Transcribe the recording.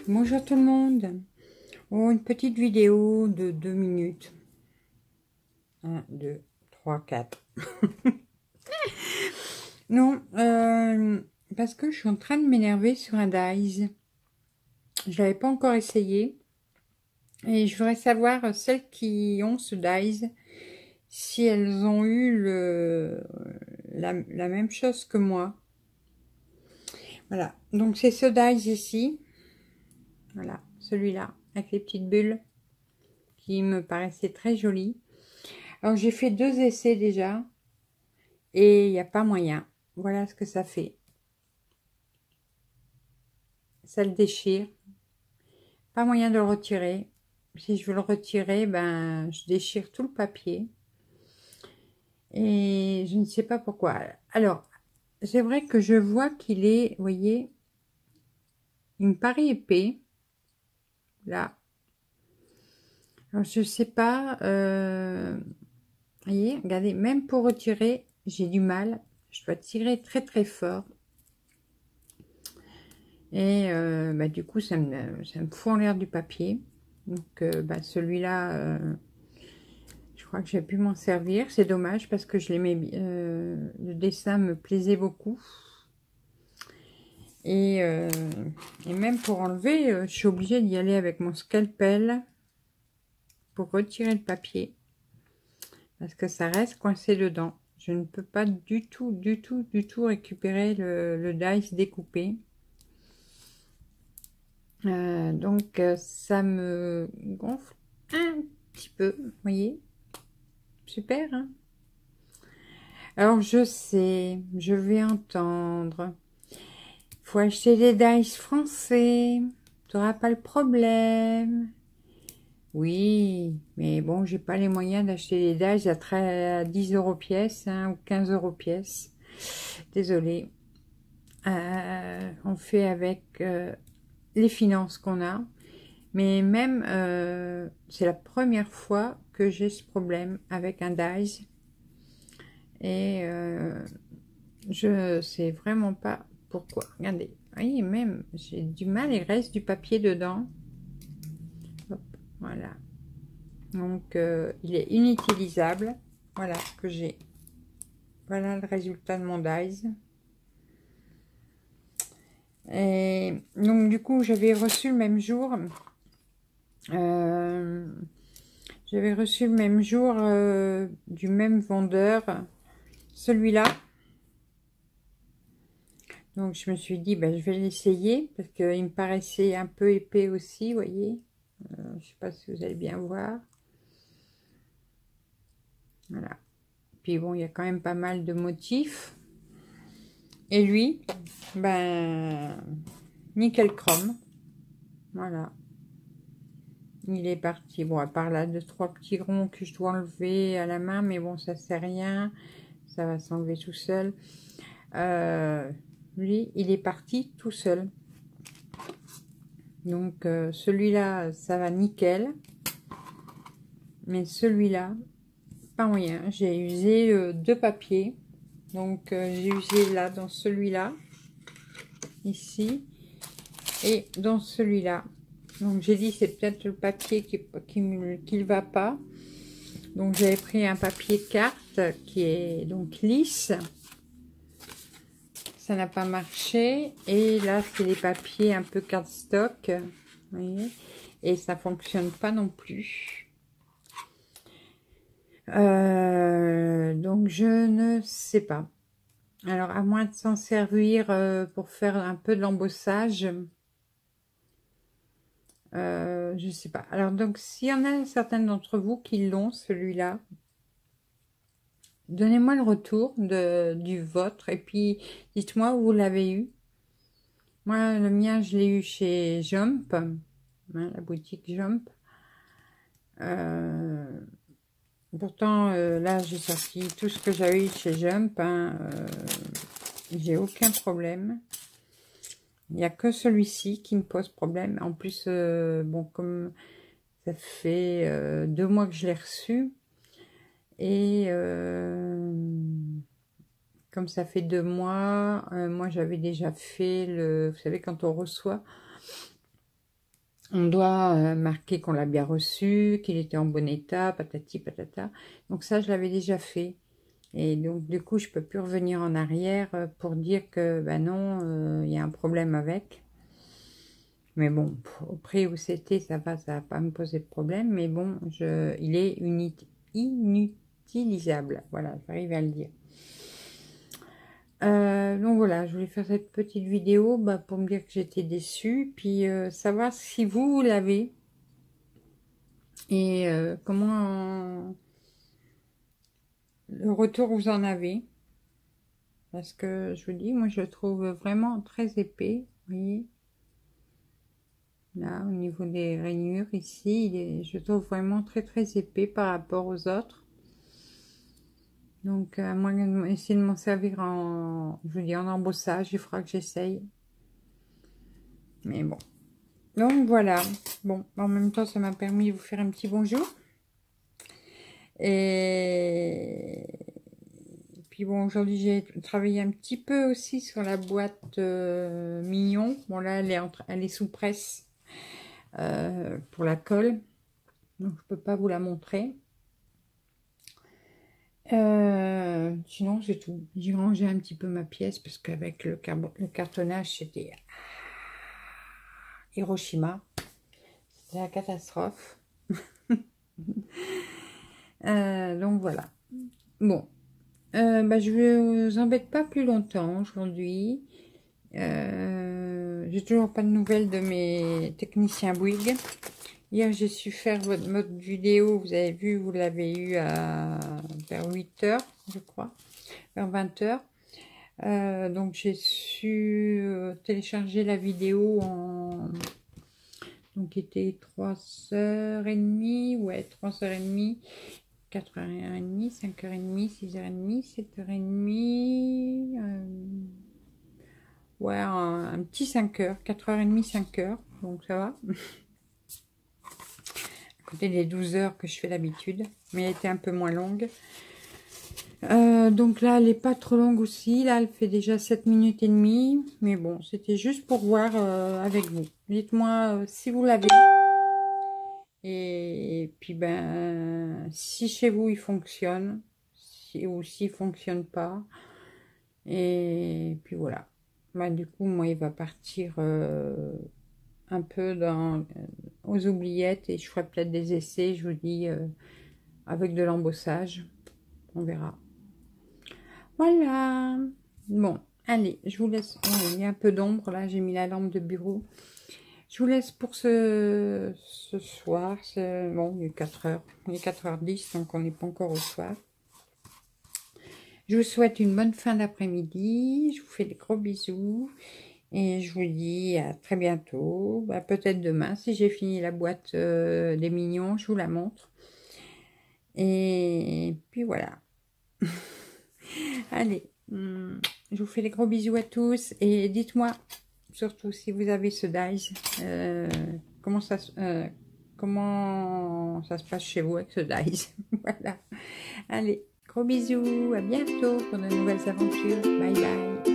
Bonjour tout le monde. Oh, une petite vidéo de 2 minutes. 1, 2, 3, 4. Non, parce que je suis en train de m'énerver sur un dies. Je l'avais pas encore essayé. Et je voudrais savoir, celles qui ont ce dies, si elles ont eu la même chose que moi. Voilà, donc c'est ce dies ici. Voilà, celui-là, avec les petites bulles, qui me paraissait très joli. Alors j'ai fait 2 essais déjà, et il n'y a pas moyen. Voilà ce que ça fait. Ça le déchire. Pas moyen de le retirer. Si je veux le retirer, ben je déchire tout le papier. Et je ne sais pas pourquoi. Alors, c'est vrai que je vois qu'il est, vous voyez, il me paraît épais. Là. Alors, je sais pas. Vous voyez, regardez, même pour retirer, j'ai du mal. Je dois tirer très très fort. Et bah, du coup, ça me fout en l'air du papier. Donc, bah, celui-là, je crois que j'ai pu m'en servir. C'est dommage parce que je l'aimais. Le dessin me plaisait beaucoup. Et même pour enlever, je suis obligée d'y aller avec mon scalpel pour retirer le papier. Parce que ça reste coincé dedans. Je ne peux pas du tout récupérer le dice découpé. Donc ça me gonfle un petit peu, vous voyez, super, hein. Alors je sais, je vais entendre, faut acheter des dice français, tu n'auras pas le problème. Oui, mais bon, j'ai pas les moyens d'acheter des dice à 10 € pièce, hein, ou 15 € pièce. Désolée. On fait avec les finances qu'on a. Mais même, c'est la première fois que j'ai ce problème avec un dies. Et je sais vraiment pas pourquoi. Regardez, oui, même, j'ai du mal, il reste du papier dedans. Hop, voilà. Donc, il est inutilisable. Voilà ce que j'ai. Voilà le résultat de mon dies. Et donc, du coup, j'avais reçu le même jour... j'avais reçu le même jour du même vendeur, celui-là. Donc je me suis dit, ben, je vais l'essayer parce qu'il me paraissait un peu épais aussi, vous voyez. Je sais pas si vous allez bien voir. Voilà. Puis bon, il y a quand même pas mal de motifs. Et lui, ben, nickel chrome. Voilà. Il est parti. Bon, à part là, 2-3 petits ronds que je dois enlever à la main, mais bon, ça c'est rien. Ça va s'enlever tout seul. Lui, il est parti tout seul. Donc, celui-là, ça va nickel. Mais celui-là, pas moyen. J'ai usé 2 papiers. Donc, j'ai usé là, dans celui-là. Ici. Et dans celui-là. Donc, j'ai dit, c'est peut-être le papier qui ne va pas. Donc, j'avais pris un papier carte qui est donc lisse. Ça n'a pas marché. Et là, c'est les papiers un peu cardstock. Vous voyez, et ça fonctionne pas non plus. Donc, je ne sais pas. Alors, à moins de s'en servir pour faire un peu de l'embossage. Je sais pas. Alors, donc, s'il y en a certains d'entre vous qui l'ont, celui-là, donnez-moi le retour du vôtre. Et puis, dites-moi où vous l'avez eu. Moi, le mien, je l'ai eu chez Jump, hein, la boutique Jump. Pourtant, là, j'ai sorti tout ce que j'avais eu chez Jump. Hein, j'ai aucun problème. Il n'y a que celui-ci qui me pose problème. En plus, bon, comme ça fait 2 mois que je l'ai reçu. Et comme ça fait 2 mois, moi j'avais déjà fait vous savez, quand on reçoit On doit marquer qu'on l'a bien reçu, qu'il était en bon état, patati patata. Donc ça, je l'avais déjà fait. Et donc, du coup, je peux plus revenir en arrière pour dire que, ben non, il y a un problème avec. Mais bon, au prix où c'était, ça va pas me poser de problème. Mais bon, il est inutilisable. Voilà, j'arrive à le dire. Donc voilà, je voulais faire cette petite vidéo pour me dire que j'étais déçue, puis savoir si vous l'avez et comment le retour vous en avez. Parce que je vous dis, moi je le trouve vraiment très épais. Vous voyez, là au niveau des rainures ici, je le trouve vraiment très épais par rapport aux autres. Donc à moins d'essayer de m'en servir je vous dis, en embossage, il faudra que j'essaye. Mais bon. Donc voilà, bon, en même temps ça m'a permis de vous faire un petit bonjour. Et puis bon, aujourd'hui j'ai travaillé un petit peu aussi sur la boîte Mignon. Bon là elle est sous presse pour la colle, donc je peux pas vous la montrer. Sinon c'est tout. J'ai rangé un petit peu ma pièce parce qu'avec le cartonnage c'était Hiroshima. C'est la catastrophe. Donc voilà. Bon, je ne vous embête pas plus longtemps aujourd'hui. J'ai toujours pas de nouvelles de mes techniciens Bouygues. Hier, j'ai su faire votre mode vidéo. Vous avez vu, vous l'avez eu vers 8 h, je crois, vers 20 h. Donc, j'ai su télécharger la vidéo donc, il était 3h30, ouais, 3h30, 4h30, 5h30, 6h30, 7h30, ouais, un petit 5h, 4h30, 5h, donc ça va. À côté des 12 heures que je fais d'habitude, mais elle était un peu moins longue. Donc là, elle n'est pas trop longue aussi. Là, elle fait déjà 7 minutes et demie. Mais bon, c'était juste pour voir avec vous. Dites-moi si vous l'avez. Et puis, si chez vous, il fonctionne. Ou s'il ne fonctionne pas. Et puis, voilà. Du coup, moi, il va partir un peu aux oubliettes. Et je ferai peut-être des essais, je vous dis, avec de l'embossage. On verra. Voilà. Bon, allez, je vous laisse. Oh, il y a un peu d'ombre là, j'ai mis la lampe de bureau. Je vous laisse pour ce soir. Bon, il est 4 h. Il est 4h10, donc on n'est pas encore au soir. Je vous souhaite une bonne fin d'après-midi. Je vous fais des gros bisous. Et je vous dis à très bientôt. Peut-être demain, si j'ai fini la boîte des Mignons, je vous la montre. Et puis voilà. Allez, je vous fais des gros bisous à tous et dites-moi surtout si vous avez ce dies, comment ça se passe chez vous avec ce dies. Voilà. Allez, gros bisous, à bientôt pour de nouvelles aventures. Bye bye.